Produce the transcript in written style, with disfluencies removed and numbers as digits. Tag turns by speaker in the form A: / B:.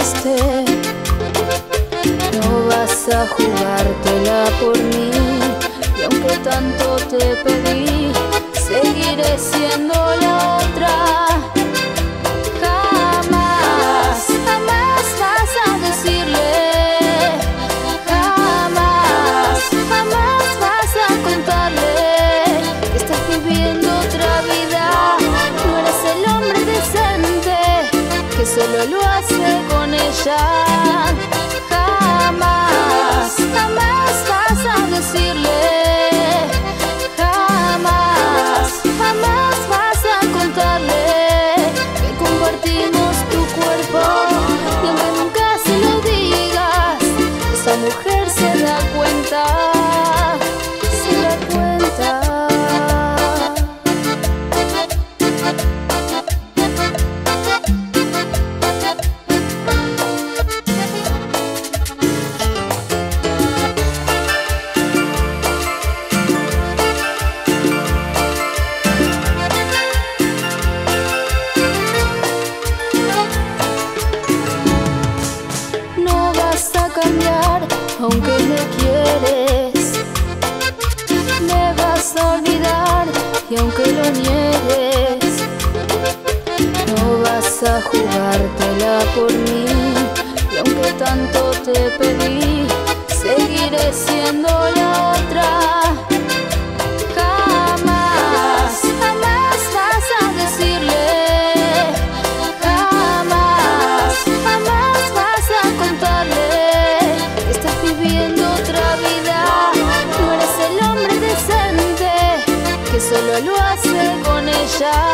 A: dijiste, no vas a jugártela por mí. Y aunque tanto te pedí, seguiré siendo la otra. Jamás, jamás vas a decirle, jamás, jamás vas a contarle que estás viviendo otra vida. No eres el hombre decente que solo lo hace con ella. Jamás, jamás vas a decirle, jamás, jamás vas a contarle que compartimos tu cuerpo. Y aunque nunca se lo digas, esa mujer se da cuenta, se da cuenta. Aunque me quieres, me vas a olvidar. Y aunque lo niegues, no vas a jugártela por mí. Y aunque tanto te pedí, seguiré siendo la otra. Jamás, jamás vas a decirle, jamás, jamás vas a contarle viviendo otra vida. No eres el hombre decente que solo lo hace con ella.